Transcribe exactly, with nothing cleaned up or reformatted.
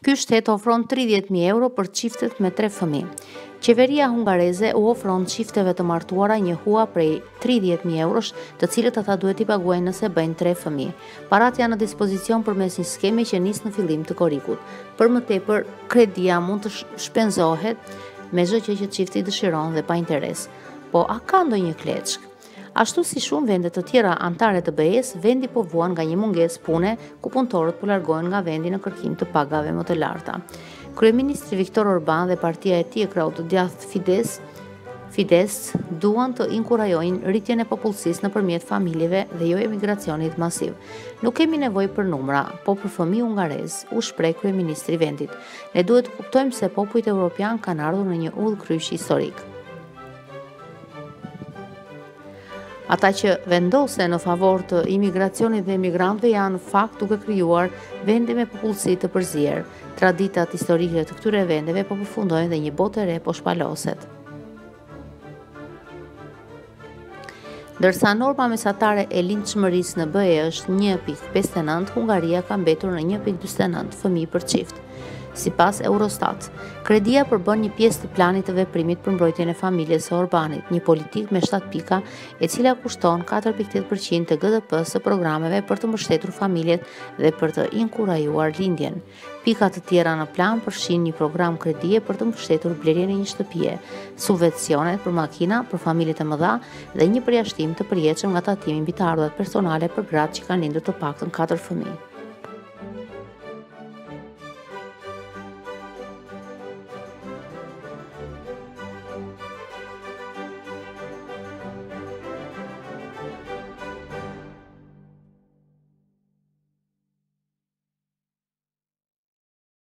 Ky shtet ofron tridhjetë mijë euro për çiftet me tre fëmijë. Qeveria hungareze u ofron çifteve të martuara një hua prej tridhjetë mijë eurosh, të cilët ata duhet i paguajnë nëse bëjnë tre fëmijë. Parat janë në dispozicion përmes një skeme që nis në fillim të korrikut. Për më tepër, kredia mund të shpenzohet me çdo gjë që çifti dëshiron dhe pa interes. Po a ka ndonjë kleçk? Ashtu si shumë vende të tjera anëtare të B E-s, vendi po vuan nga një mungesë pune ku punëtorët po largohen nga vendi në kërkim të pagave më të larta. Kryeministri Viktor Orban dhe partia e tij e krahut të djathtë Fides, Fides duan të inkurajojnë rritjen e popullsisë nëpërmjet familjeve dhe jo emigracionit masiv. Nuk kemi nevojë për numra, po për fëmijë hungarez, u shpreh kryeministri i vendit. Ne duhet të kuptojmë se popujt evropian kanë ardhur në një udhëkryq historik. Ata që vendosen në favor të imigracionit dhe emigrantëve janë fakt duke krijuar vende me popullsi të përzier. Traditat historike të këtyre vendeve po përfundojnë dhe një botë e re po shpaloset. Ndërsa norma mesatare e lindshmërisë në B E është një pikë pesëdhjetë e nëntë, Hungaria ka mbetur në një pikë dyqindëdhjetë e nëntë fëmijë për çift. Sipas Eurostat, kredia përbën një pjesë të planit të veprimit për mbrojtjen e familjes së Orbanit, një politikë me shtatë pika, e cila kushton katër pikë tetë përqind të G D P së programeve për të mbështetur familjet dhe për të inkurajuar lindjen. Pika të tjera në plan përfshin një program kredie për të mbështetur blerjen e një shtëpie, subvencionet për makina për familjet e mëdha dhe një përjashtim të përjetshëm nga tatimi mbi të ardhurat personale për gratë që kanë lindur të paktën katër fëmijë.